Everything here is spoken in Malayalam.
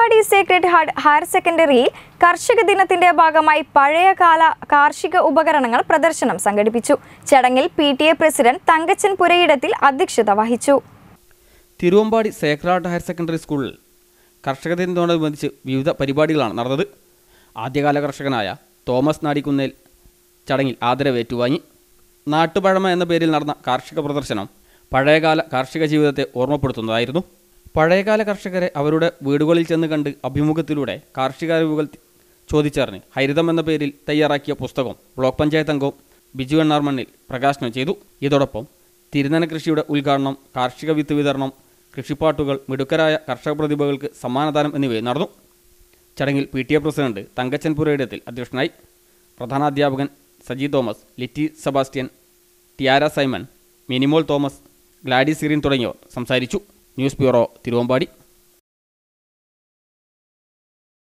തിരുവമ്പാടി സേക്രഡ് ഹാർട്ട് ഹയർ സെക്കൻഡറിയിൽ കർഷക ദിനത്തിന്റെ ഭാഗമായി പഴയകാല കാർഷിക ഉപകരണങ്ങൾ പ്രദർശനം സംഘടിപ്പിച്ചു. ചടങ്ങിൽ PTA പ്രസിഡന്റ് തങ്കച്ചൻ പുരയിടത്തിൽ അധ്യക്ഷത വഹിച്ചു. Thiruvambady sacred heart higher secondary സ്കൂളിൽ കർഷക ദിനത്തോടനുബന്ധിച്ച് വിവിധ പരിപാടികളാണ് നടന്നത്. ആദ്യകാല കർഷകനായ തോമസ് നാടിക്കുന്നേൽ ചടങ്ങിൽ ആദരവേറ്റുവാങ്ങി. നാട്ടുപഴമ എന്ന പേരിൽ നടന്ന കാർഷിക പ്രദർശനം പഴയകാല കാർഷിക ജീവിതത്തെ ഓർമ്മപ്പെടുത്തുന്നതായിരുന്നു. പഴയകാല കർഷകരെ അവരുടെ വീടുകളിൽ ചെന്ന് കണ്ട് അഭിമുഖത്തിലൂടെ കാർഷിക അറിവുകൾ ചോദിച്ചറിഞ്ഞ് ഹരിതം എന്ന പേരിൽ തയ്യാറാക്കിയ പുസ്തകം ബ്ലോക്ക് പഞ്ചായത്ത് അംഗം ബിജു എണ്ണാർമണ്ണിൽ പ്രകാശനം ചെയ്തു. ഇതോടൊപ്പം തിരുനന കൃഷിയുടെ ഉദ്ഘാടനം, കാർഷിക വിത്ത് വിതരണം, കൃഷിപ്പാട്ടുകൾ, മിടുക്കരായ കർഷക പ്രതിഭകൾക്ക് സമ്മാനദാനം എന്നിവയും നടന്നു. ചടങ്ങിൽ PTA പ്രസിഡന്റ് തങ്കച്ചൻ പുരയിടത്തിൽ അധ്യക്ഷനായി. പ്രധാനാധ്യാപകൻ Saji Thomas, Litty Sebastian, Tiara Simon, Minimol Thomas, Glady Sirin തുടങ്ങിയവർ സംസാരിച്ചു. News bureau, Thiruvambady.